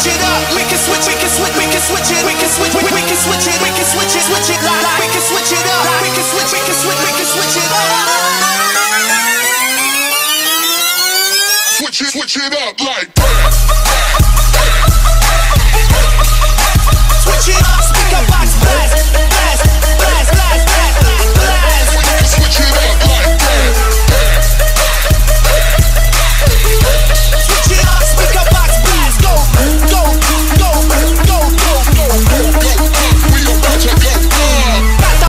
switch it up. We can switch it, we can switch it, we can switch it, we can switch it, we can switch it, switch it, we can switch it up. We can switch, we can switch, we can switch it up. Switch it up like.